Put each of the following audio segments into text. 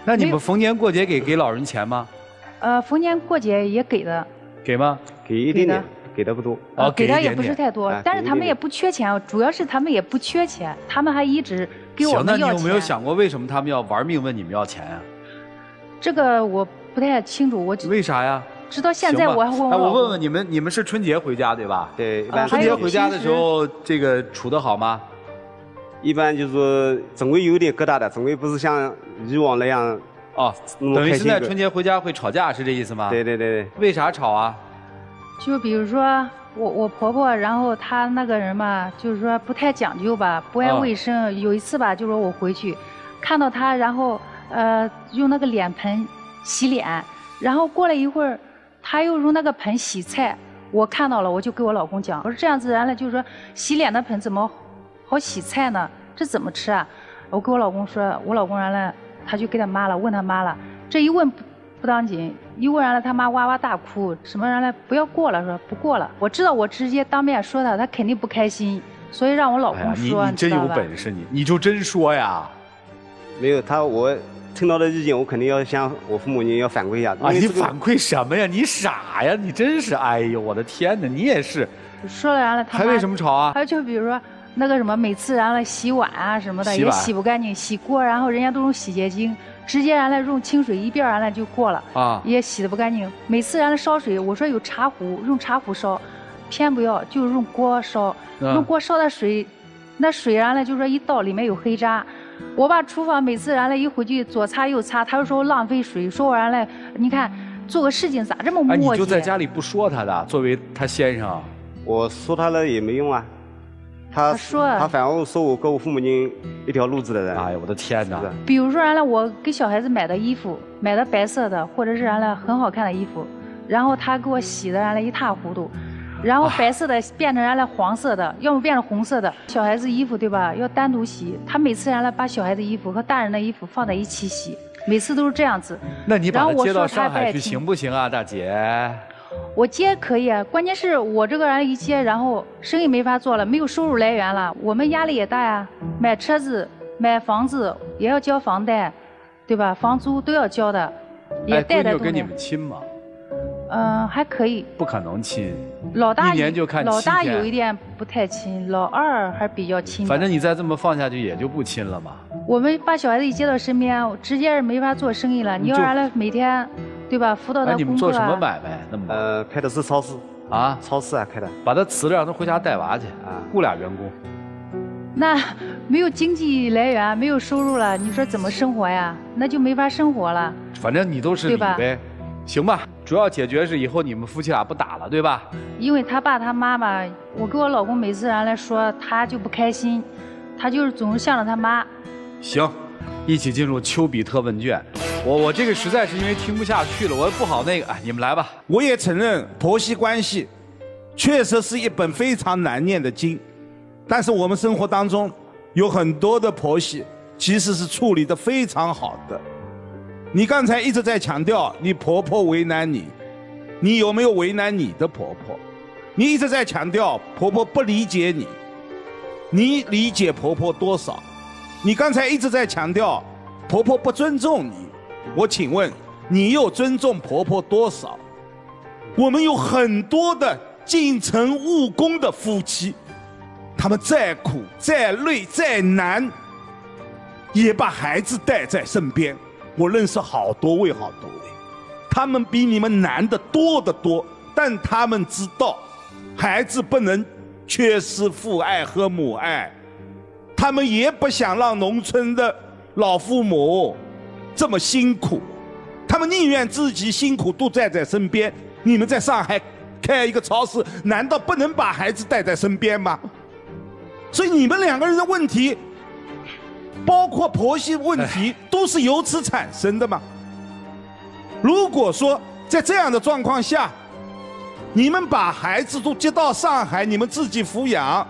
那你们逢年过节给老人钱吗？ 逢年过节也给的。 给吗？ 给一点点，给的不多。 给的也不是太多，但是他们也不缺钱，主要是他们也不缺钱，他们还一直给我们要钱。 行，那你有没有想过为什么他们要玩命问你们要钱啊？ 这个我不太清楚，我为啥呀？ 直到现在我还问我。 我问问你们是春节回家对吧？ 对， 春节回家的时候，这个处得好吗？ 一般就是总归有点疙瘩的，总归不是像以往那样。 哦，等于现在春节回家会吵架，是这意思吗？ 对对对对。 为啥吵啊？ 就比如说我婆婆，然后她那个人嘛，就是说不太讲究吧，不爱卫生。有一次吧，就说我回去看到她，然后用那个脸盆洗脸，然后过了一会儿，她又用那个盆洗菜，我看到了，我就给我老公讲，我说这样子，然后就是说洗脸的盆怎么好洗菜呢？这怎么吃啊？我跟我老公说，我老公然后他就给他妈了，问他妈了，这一问不当紧，一问完了他妈哇哇大哭，什么人来不要过了，说不过了。我知道我直接当面说他肯定不开心，所以让我老公说。 你真有本事，你就真说呀。 没有我听到的意见，我肯定要向我父母要反馈一下。 啊，你反馈什么呀？你傻呀？你真是，哎呦我的天哪，你也是。 说了完了，他还为什么吵啊？ 还有就比如说。那个什么，每次然后洗碗啊什么的也洗不干净，洗锅，然后人家都用洗洁精，直接然后用清水一遍然后就过了啊，也洗的不干净。每次然后烧水，我说有茶壶，用茶壶烧，偏不要，就用锅烧，用锅烧的水，那水然后就说一倒里面有黑渣。我把厨房每次然后一回去左擦右擦，他就说浪费水，说我然后你看做个事情咋这么磨叽？ 你就在家里不说他的，作为他先生， 我说他了也没用啊。他反而说我跟我父母亲一条路子的人。 哎呀，我的天哪！ 比如说，我给小孩子买的衣服，买的白色的，或者是很好看的衣服，然后他给我洗的一塌糊涂，然后白色的变成黄色的，要么变成红色的。小孩子衣服对吧？要单独洗。他每次把小孩子衣服和大人的衣服放在一起洗，每次都是这样子。 那你把他接到上海去行不行啊，大姐？ 我接可以啊，关键是我这个人一接，然后生意没法做了，没有收入来源了，我们压力也大呀。买车子、买房子也要交房贷，对吧？房租都要交的，也带着。 跟你们亲吗？ 还可以。 不可能亲。 老大一年就看7天。 老大有一点不太亲，老二还比较亲。 反正你再这么放下去，也就不亲了嘛。 我们把小孩子一接到身边，直接没法做生意了。你要每天。对吧？辅导他工作啊。 你们做什么买卖？那么开的是超市啊，超市啊开的。 把他辞了，让他回家带娃去啊，雇俩员工。 那没有经济来源，没有收入了，你说怎么生活呀？那就没法生活了。 反正你都是理呗，行吧？主要解决是以后你们夫妻俩不打了，对吧？ 因为他爸他妈嘛，我跟我老公每次来说，他就不开心，他就是总是向着他妈。 行，一起进入丘比特问卷。我这个实在是因为听不下去了，我不好那个，你们来吧。 我也承认婆媳关系确实是一本非常难念的经，但是我们生活当中有很多的婆媳其实是处理得非常好的。你刚才一直在强调你婆婆为难你，你有没有为难你的婆婆？你一直在强调婆婆不理解你，你理解婆婆多少？你刚才一直在强调婆婆不尊重你，我请问你又尊重婆婆多少？我们有很多的进城务工的夫妻，他们再苦再累再难，也把孩子带在身边。我认识好多位，他们比你们难得多得多，但他们知道孩子不能缺失父爱和母爱，他们也不想让农村的老父母这么辛苦，他们宁愿自己辛苦都在身边。你们在上海开一个超市，难道不能把孩子带在身边吗？所以你们两个人的问题，包括婆媳问题，都是由此产生的嘛。如果说在这样的状况下，你们把孩子都接到上海，你们自己抚养，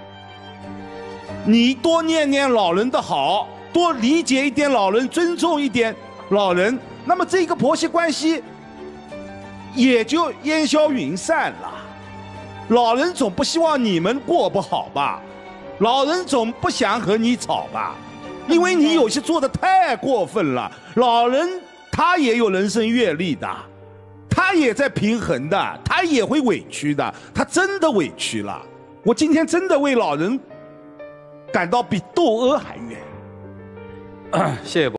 你多念念老人的好，多理解一点老人，尊重一点老人，那么这个婆媳关系也就烟消云散了。老人总不希望你们过不好吧，老人总不想和你吵吧， 因为你有些做的太过分了。老人他也有人生阅历的，他也在平衡的，他也会委屈的，他真的委屈了。我今天真的为老人感到比窦娥还冤。 谢谢。